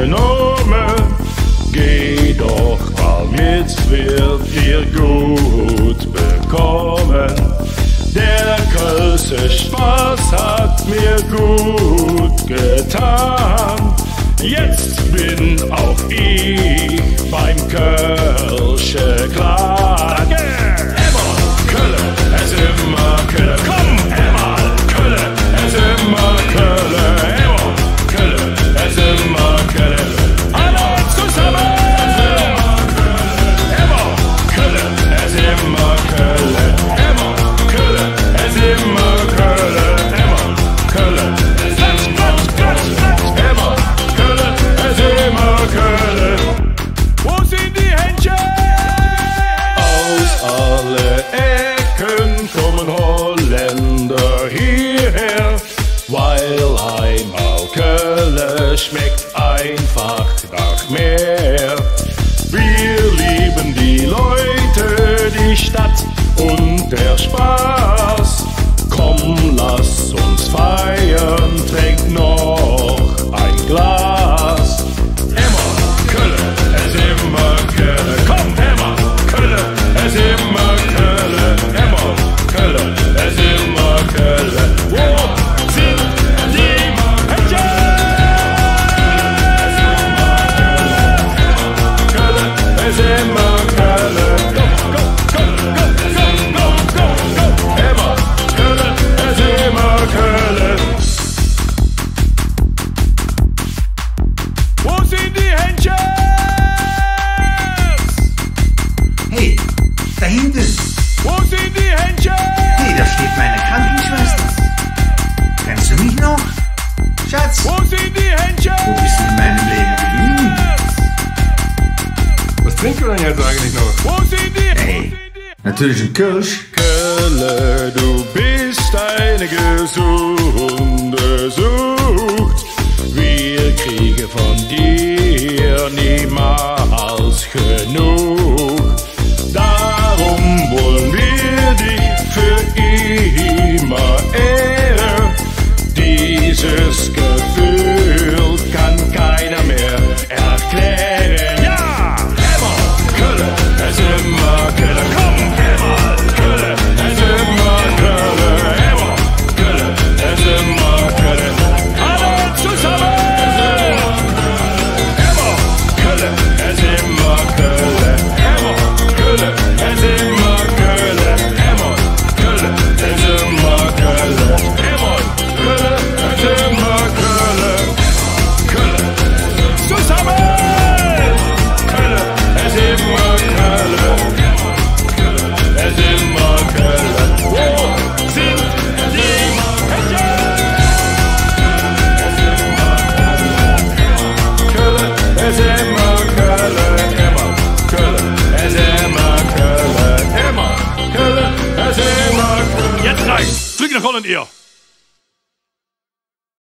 genommen. Geh doch mal mit, wird dir gut bekommen. Der Kölsche Spaß hat mir gut getan. Jetzt bin auch ich beim Kölsche Clan. Emmer, Kölle, es immer Kölle. Komm, Emmer, Kölle, es immer Kölle. Emmer, Kölle, es immer Kölle. Alle zusammen! Emmer, Kölle, es immer Kölle. Emmer, Kölle, es immer Kölle. Emmer, Kölle, es immer Kölle. Emmer, Kölle, es immer Kölle. Wo sind die Händchen? Aus alle Ecken kommen Holländer hierher, weil einmal Kölle schmeckt einfach nach mehr. Wir lieben die Leute, die Stadt und der Spaß. Komm, lass uns feiern, trink noch ein Glas. Emmer, Kölle, es immer Kölle. Komm, Emmer, Kölle, es immer Kölle. Emmer, Kölle, es immer Kölle. Wo sind die Händchen? Kölle, es immer Kölle. Go, go, go, go, go, go, go, go. Emmer, Kölle, es immer Kölle. Wo sind die Händchen? Hey, da hinten. Wo sind die Händchen? Hey, da steht meine Krankenschwester. Kennst du mich noch? Schatz, Wo sind die Händchen? wo bist du in meinem Leben geblieben? Was trinkt du denn jetzt eigentlich noch? Wo sind die? Hey, natürlich ein Kölsch. Kölle, du bist eine gesunde Sucht. Wir kriegen von dir niemals genug. Darum wollen wir dich für immer ehren. Dieses Gefühl kann keiner mehr erklären. Ja! Emmer, Kölle, es immer Kölle. Komm, Emmer, Kölle, es immer Kölle. Emmer, Kölle, es immer Kölle. Alle zusammen! Emmer, Kölle, es immer Kölle. Emmer, Kölle, es immer Kölle. Emmer, Kölle, es immer Kölle. Emmer, Kölle, es immer Kölle. Kölle, zusammen! Kölle, es immer Kölle. Kölle, es immer Kölle. Wo sind die Händchen? Kölle, es immer Kölle. Emmer, Kölle, es immer Kölle. Emmer, Kölle, es immer Kölle. Jetzt rein! Zurück nach Holland, ihr!